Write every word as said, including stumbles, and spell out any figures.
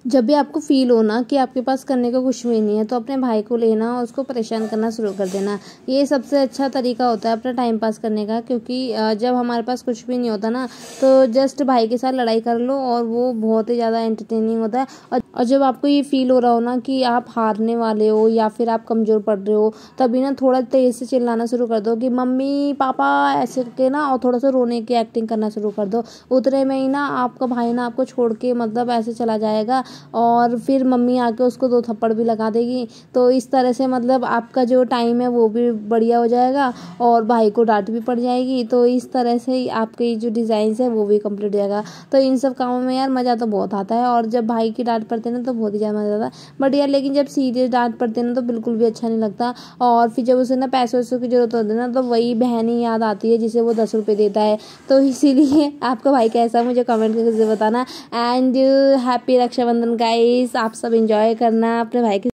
जब भी आपको फ़ील हो ना कि आपके पास करने को कुछ भी नहीं है, तो अपने भाई को लेना और उसको परेशान करना शुरू कर देना। ये सबसे अच्छा तरीका होता है अपना टाइम पास करने का, क्योंकि जब हमारे पास कुछ भी नहीं होता ना, तो जस्ट भाई के साथ लड़ाई कर लो और वो बहुत ही ज़्यादा एंटरटेनिंग होता है। और और जब आपको ये फ़ील हो रहा हो ना कि आप हारने वाले हो या फिर आप कमज़ोर पड़ रहे हो, तभी ना थोड़ा तेज़ से चिल्लाना शुरू कर दो कि मम्मी पापा ऐसे करके ना, और थोड़ा सा रोने की एक्टिंग करना शुरू कर दो। उतने में ही ना आपका भाई ना आपको छोड़ के मतलब ऐसे चला जाएगा, और फिर मम्मी आके उसको दो थप्पड़ भी लगा देगी। तो इस तरह से मतलब आपका जो टाइम है वो भी बढ़िया हो जाएगा और भाई को डांट भी पड़ जाएगी। तो इस तरह से ही आपके जो डिज़ाइंस है वो भी कंप्लीट हो जाएगा। तो इन सब कामों में यार मज़ा तो बहुत आता है, और जब भाई की डांट पड़ती है ना तो बहुत ही ज़्यादा मज़ा आता है। बट यार लेकिन जब सीरियस डांट पड़ती है ना तो बिल्कुल भी अच्छा नहीं लगता। और फिर जब उसे ना पैसों वैसों की ज़रूरत होती है ना, तो वही बहन ही याद आती है जिसे वो दस रुपये देता है। तो इसीलिए आपका भाई कैसा मुझे कमेंट करके बताना। एंड हैप्पी रक्षाबंधन गाइस, आप सब एंजॉय करना अपने भाई के